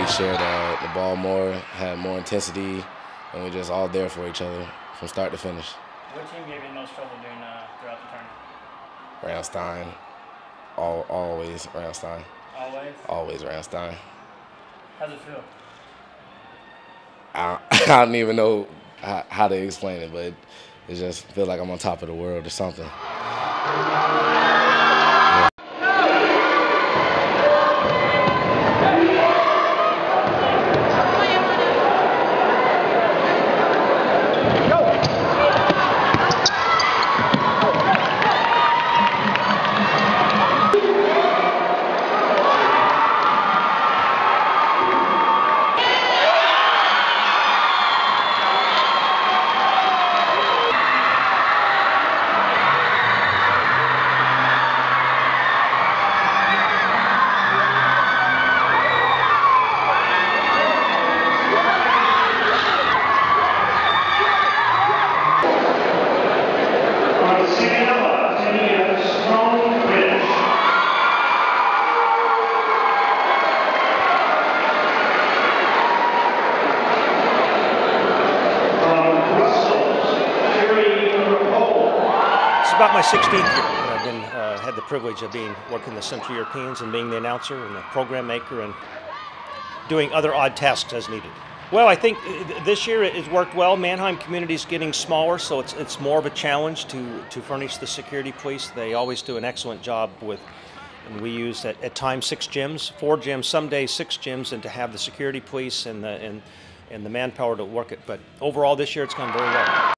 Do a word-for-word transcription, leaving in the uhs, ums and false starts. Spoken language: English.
we shared uh, the ball more, had more intensity, and we just all there for each other from start to finish. What team gave you the most trouble doing uh, throughout the tournament? Ramstein, all, always Ramstein. Always? Always Ramstein. How's it feel? I, I don't even know how, how to explain it, but it just feels like I'm on top of the world or something. About my sixteenth year, and I've been uh, had the privilege of being working the Central Europeans and being the announcer and the program maker and doing other odd tasks as needed. Well, I think this year it has worked well. Mannheim community is getting smaller, so it's it's more of a challenge to to furnish the security police. They always do an excellent job with, and we use at, at times six gyms, four gyms, some days six gyms, and to have the security police and the and and the manpower to work it. But overall, this year it's gone very well.